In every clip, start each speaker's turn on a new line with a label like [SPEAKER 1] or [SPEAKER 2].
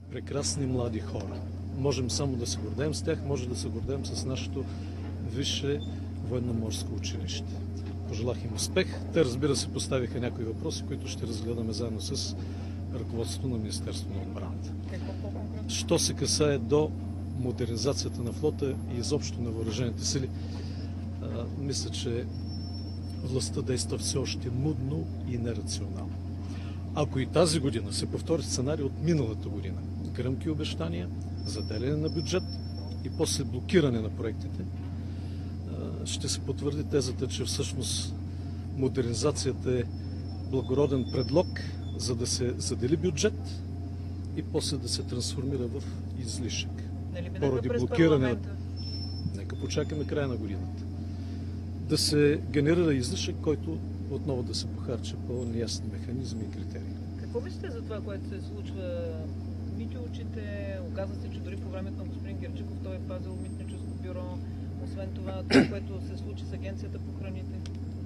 [SPEAKER 1] прекрасни млади хора. Можем само да се гордеем с тях, може да се гордеем с нашето висше военноморско училище. Пожелах им успех. Те, разбира се, поставиха някои въпроси, които ще разгледаме заедно с ръководството на Министерството на отбраната. Що се касае до модернизацията на флота и изобщо на въоръжените сили, мисля, че властта действа все още мудно и нерационално. Ако и тази година се повтори сценарий от миналата година, гръмки обещания, заделяне на бюджет и после блокиране на проектите, ще се потвърди тезата, че всъщност модернизацията е благороден предлог, за да се задели бюджет и после да се трансформира в излишък. Поради блокиране. Нека почакаме края на годината. Да се генерира излишък, който отново да се похарча по неясни механизми и критерии.
[SPEAKER 2] Какво мислите за това, което се случва? Митиочите, оказва се, че дори по времето на господин Герджиков той е пазил митническо бюро. Освен това, което се случи с Агенцията по храните?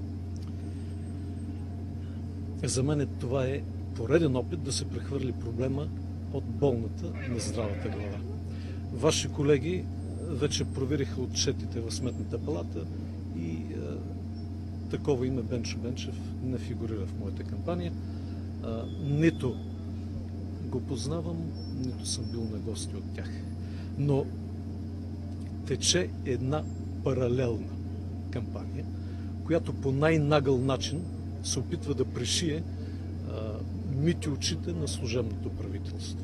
[SPEAKER 1] За мен това е пореден опит да се прехвърли проблема от болната на здравата глава. Ваши колеги вече провериха отчетите в Сметната палата и такова име Бенчо Бенчев не фигурира в моята кампания. Нито го познавам, нито съм бил на гости от тях. Но тече една паралелна кампания, която по най-нагъл начин се опитва да пришие мити очите на служебното правителство.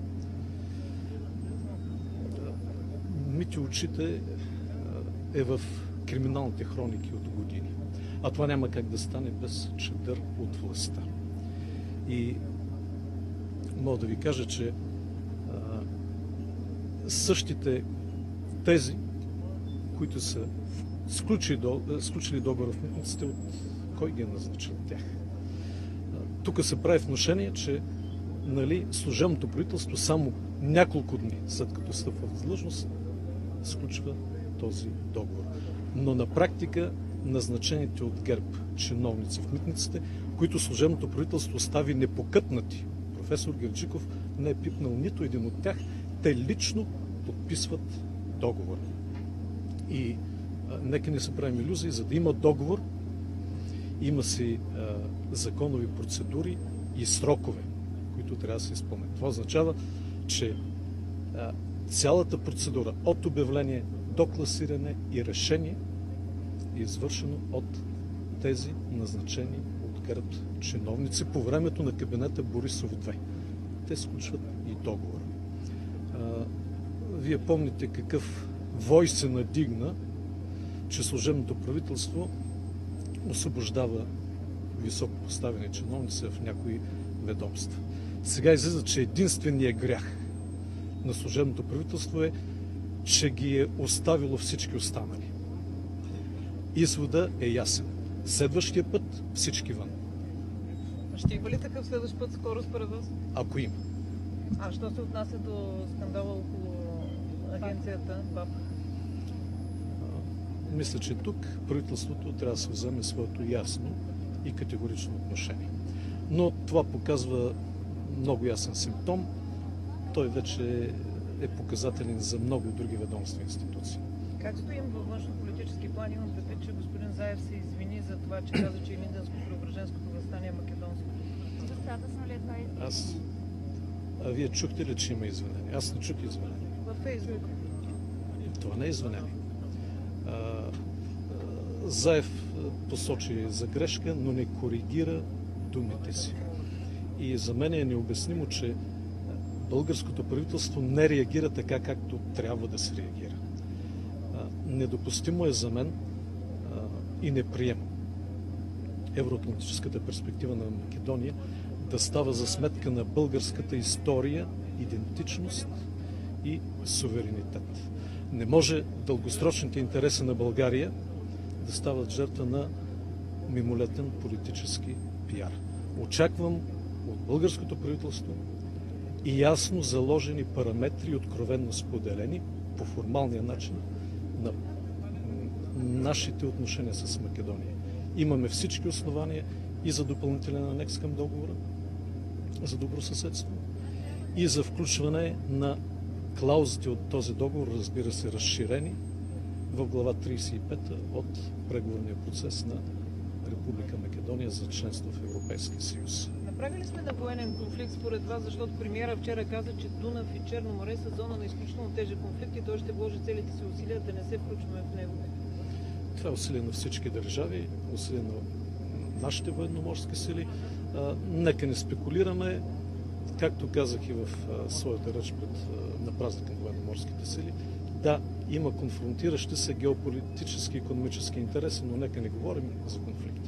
[SPEAKER 1] Мити очите е в криминалните хроники от години. А това няма как да стане без чадър от властта. И мога да ви кажа, че същите тези, които са сключили договор в митниците, от кой ги е назначил тях? Тук се прави внушение, че служебното правителство само няколко дни след като стъпва в длъжност сключва този договор. Но на практика назначените от ГЕРБ чиновници в митниците, които служебното правителство остави непокътнати, професор Герджиков не е пипнал нито един от тях, те лично подписват договор. И нека не се правим илюзии, за да има договор, има си законови процедури и срокове, които трябва да се изпълнят. Това означава, че цялата процедура от обявление до класиране и решение е извършено от тези назначени от ГЕРБ чиновници по времето на кабинета Борисов 2. Те сключват и договор. Вие помните какъв вой се надигна, че служебното правителство освобождава високо поставени чиновници в някои ведомства. Сега излиза, че единственият грях на служебното правителство е, че ги е оставило всички останали. Извода е ясен. Следващия път всички вън.
[SPEAKER 2] Ще има ли такъв следващ път скоро според вас?
[SPEAKER 1] Ако има.
[SPEAKER 2] А що се отнася до скандала около агенцията БАБ?
[SPEAKER 1] Мисля, че тук правителството трябва да се вземе своето ясно и категорично отношение. Но това показва много ясен симптом. Той вече е показателен за много други ведомства и институции.
[SPEAKER 2] Как стоим във външно-политически план? Имам предвид, че господин Заев се извини за това, че каза, че Илинденско-Преображенското въстание е македонско.
[SPEAKER 3] Достатъчно ли е това?
[SPEAKER 1] А вие чухте ли, че има извинение? Аз не чух извинение.
[SPEAKER 2] Във Фейсбук.
[SPEAKER 1] Това не е извинение. Заев посочи за грешка, но не коригира думите си. И за мен е необяснимо, че българското правителство не реагира така, както трябва да се реагира. Недопустимо е за мен и не приемам евроатлантическата перспектива на Македония да става за сметка на българската история, идентичност и суверенитет. Не може дългосрочните интереси на България да стават жертва на мимолетен политически пиар. Очаквам от българското правителство и ясно заложени параметри, откровенно споделени по формалния начин на нашите отношения с Македония. Имаме всички основания и за допълнителен анекс към договора за добросъседство, и за включване на клаузите от този договор, разбира се, разширени в глава 35 от преговорния процес на Република Македония за членство в Европейския съюз.
[SPEAKER 2] Направили сме на военен конфликт според вас, защото премиера вчера каза, че Дунав и Черно море са зона на изключително тежък конфликт и той ще вложи целите си усилия да не се включваме в него.
[SPEAKER 1] Това е усилие на всички държави, усилие на нашите военноморски сили. Нека не спекулираме, както казах и в своята реч на празника на военноморските сили. Да, има конфронтиращи се геополитически и икономически интереси, но нека не говорим за конфликт.